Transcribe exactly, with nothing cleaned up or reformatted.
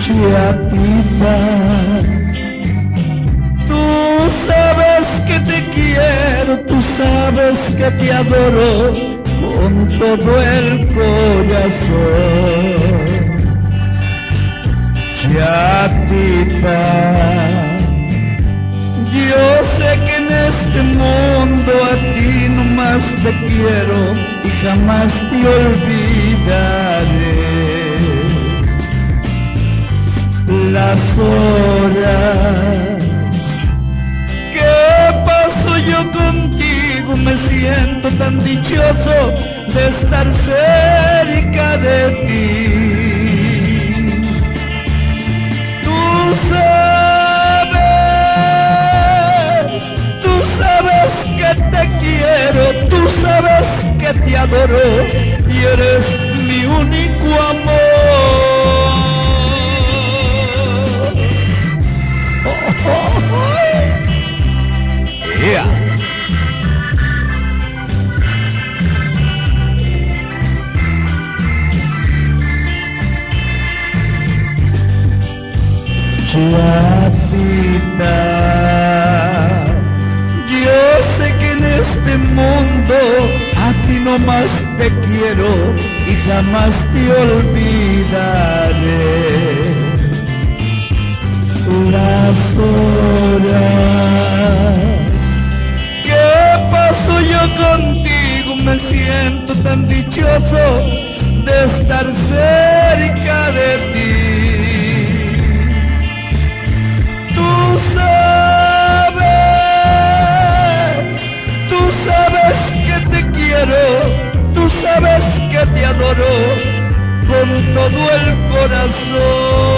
Chiatita, tú sabes que te quiero, tú sabes que te adoro con todo el corazón. Chiatita, yo sé que en este mundo a ti nomás te quiero y jamás te olvidaré. Las horas que paso yo contigo me siento tan dichoso de estar cerca de ti. Tú sabes, tú sabes que te quiero, tú sabes que te adoro y eres mi único amor. Yeah. Chiatita, yo sé que en este mundo a ti nomás te quiero y jamás te olvidaré. Las horas que paso yo contigo me siento tan dichoso de estar cerca de ti. Tú sabes, tú sabes que te quiero, tú sabes que te adoro con todo el corazón.